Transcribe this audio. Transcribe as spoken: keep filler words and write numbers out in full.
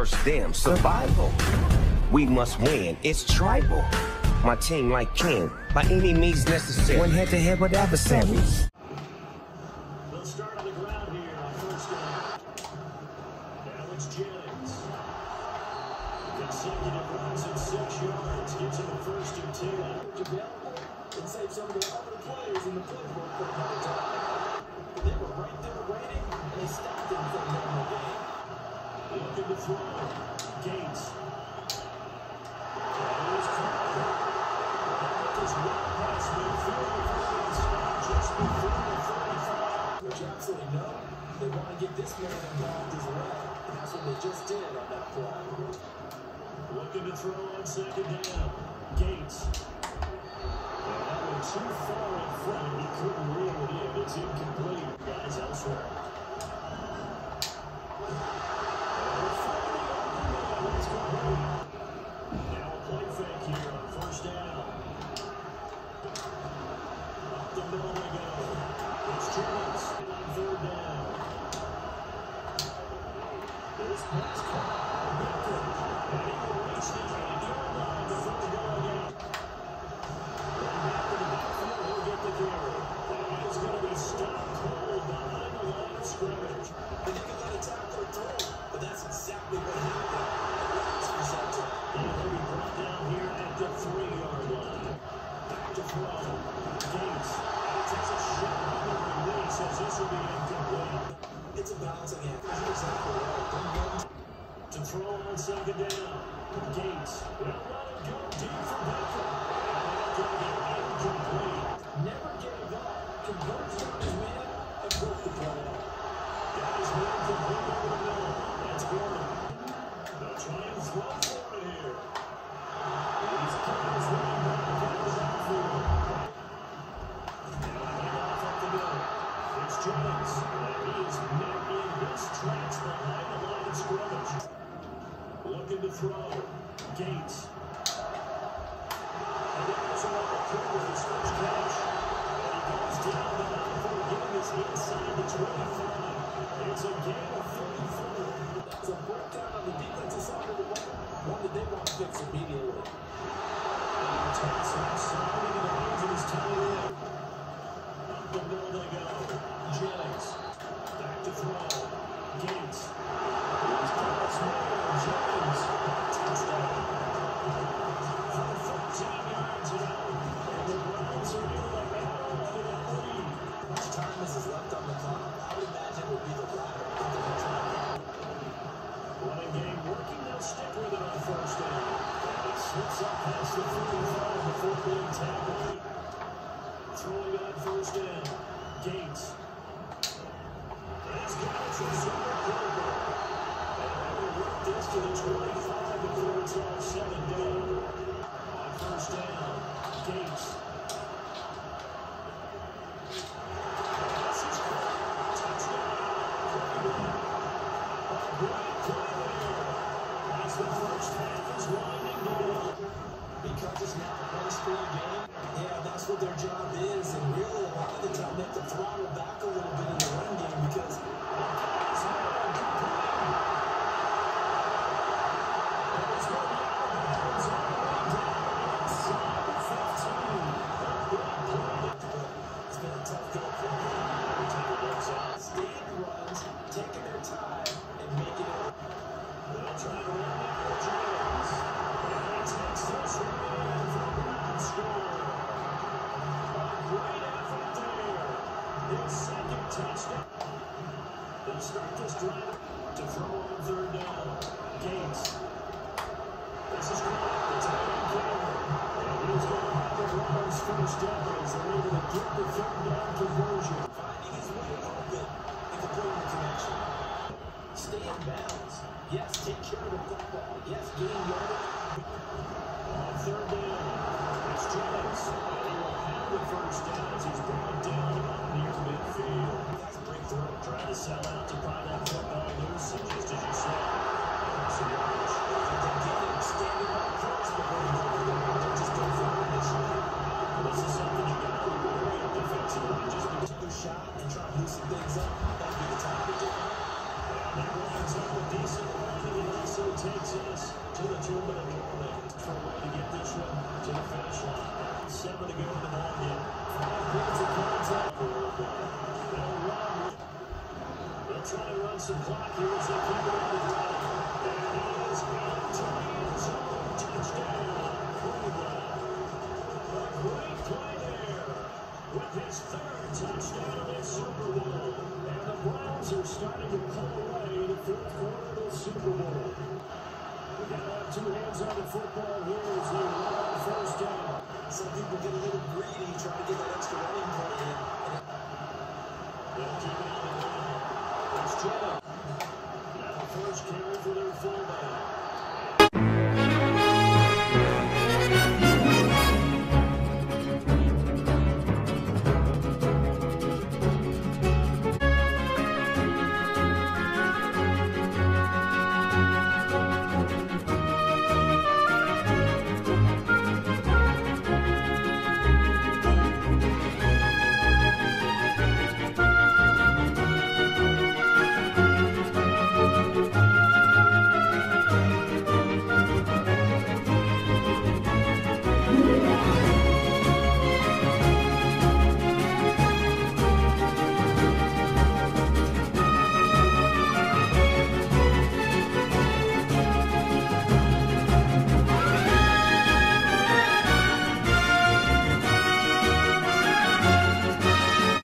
first, damn, survival. We must win, it's tribal. My team like Ken, by any means necessary. One head to head with adversaries. They'll start on the ground here on first down. Now it's Jennings. Consecutive runs of six yards. Gets him a first and ten. Available and save some of the other players in the playbook for another time. They were right there waiting, and they stopped him for a normal game. Looking to throw. Gates. Which absolutely know they want to get this man involved as well. And that's what they just did on that play. Looking to throw on second down. Gates. And that one too far in front. He couldn't reel it in. It's incomplete. Guys elsewhere. Now a play fake here on first down. Up the middle they go. It's Jennings on third down. This pass caught. And he will reach the eight-yard line before the goal again. Run back to the backfield. He'll get the carry. And he's going to be stopped cold behind the line of scrimmage. They didn't let a tackler through, but that's exactly what happened. And he'll be brought down here at the three-yard line. Back to throw. Gates takes a shot on the release as this will be incomplete. It's a balancing act. That's exactly right. To throw on second down. Gates will let it go deep for Beckham. And they're going to get incomplete. Never gave up. Converts on his man and broke the play. That is one complete over the middle. That's Gordon. They'll try and throw for it here. He's coming his running back out of the backfield. Now a handoff up the middle. It's Jennings. And he is making his tracks behind the line of scrimmage. Looking to throw. Gates. And he goes around the curve with his first catch. And he goes down the line before getting his inside the twenty-five. It's a gain of thirty-four. That's a breakdown on the defensive side of the ball. One that they want to fix immediately. Thompson sliding in the hands of his tight end. Up the middle they go. Jennings. Back to throw. Gates. He's got a small Jennings. Touchdown. For fourteen yards out. And the Browns are in the battle of the lead. How much time this is left on the clock? I would imagine it would be the latter. At the time. Running game working. They'll stick with it on first down. And it slips up past the thirty-five before being tackled. Throwing on first down. Gates. And he's got it from Super Cooper. And they will work this to the twenty-five before it's all said and done. On first down. Gates. This is great. Touchdown. Great play there. As the first half is winding down. Because it's now a one-score game, yeah, that's what their job is. And really, a lot of the time, they have to throttle back a little bit in the run game because it's not a good play. And it's going to be out of bounds all the way down inside the fifteen. Great play. It's been a tough go for them. Staying runs, taking their time, and making it. They'll try to run it for Jennings. And he takes this one in for the Browns score. A great effort there. His second touchdown. They'll start this drive to throw on third down. Gates. This is great. The tight end Cameron. And he's going to have the Browns first down as they're able to get the third down conversion. Finding his way open and completing the connection. Stay in bounds. Yes, take care of the football. Yes, gain yardage. On third down, it's Jennings. And he will have the first down as he's brought down about near midfield. That's a breakthrough. Trying to sell out to pry that football loose, and just as you said, some I yards. think they get him standing up first before they go for the ball. Just go for it initially. This is something you got to be worried about defensively. Just be Take a shot and try to loosen things up. That'd be the time to do it. And that lines up a decent run, and he also seven to go in the ballgame. Five points of contact. They'll run. They'll try to run some clock here as they keep it on the drive. And he is into the end zone. Touchdown, Cleveland. A great play there with his third touchdown of the Super Bowl. And the Browns are starting to pull away the fourth quarter of the Super Bowl. We gotta have two hands on the football here as they run on first down. Some people get a little greedy, trying to get that extra